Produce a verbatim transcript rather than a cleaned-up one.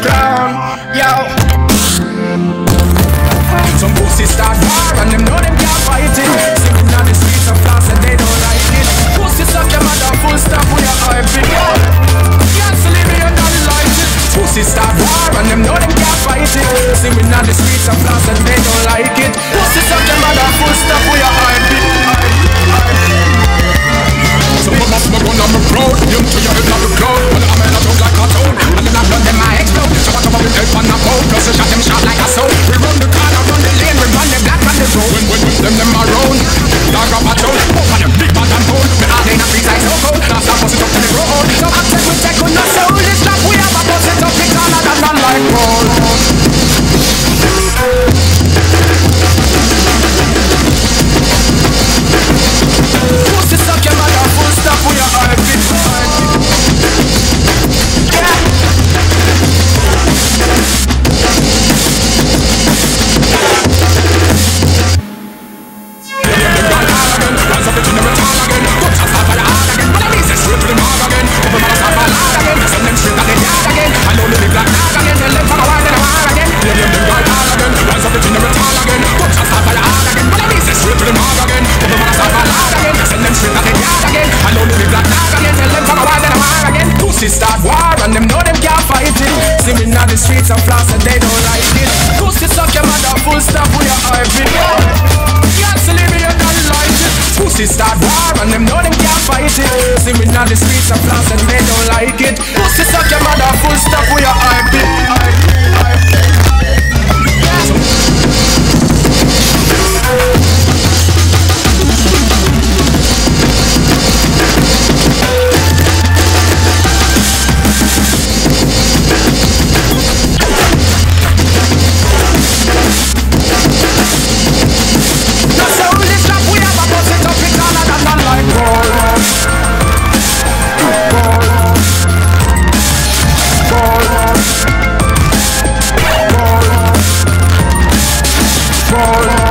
ground. Yo. Some pussy start war and them know them can't fight it. Sitting on the streets of class and they don't like it. Pussy suck your mother full stop with your hyping. Yo. Can't sleep me and don't like it. Pussy start war and them know them can't fight it. Sitting on the streets of class and they don't like it. Pussy suck your mother full stop with your hyping. So put my smoke on my road, you to your head like a cloud. But I'm in a dog like cartoon, and then I run them I explode. So I come up with help on the phone, plus I shot them shot like a soul. We run the corner, run the lane, we run the black on the road. When when when them them around, dog up a tone, move on them big bad and bone. Me all in a freeze like so cold, now stop bust it up to the road. So I'm check with check on the soul, this stuff we have a bust it up, we call it and run like gold. Pussy suck your mother full stop with your heartbeat. Yeah. Rise up into the metal again. Go to start fire hard again. But I need to straight to the mark again. Open my start fire hard again. Send them straight at the yard again. I know the black dog again. Tell them from a while and a while again. Let them them right hard again. Rise up into the metal again. Go to start fire hard again. But I need to straight to the mark again. Open my start fire hard again. Send them straight at the yard again. I know the black dog again. Tell them from a while and a while again. Pussy start war and them know them can't fight it. See me on the streets of floss and they don't like it. Pussy suck your mother full stop with your hyping. Can't sleep me and don't like it. Pussy start war and them know them can't fight it. See me on the streets of floss and they don't like it. Pussy suck your mother full stop with your hyping. Ball.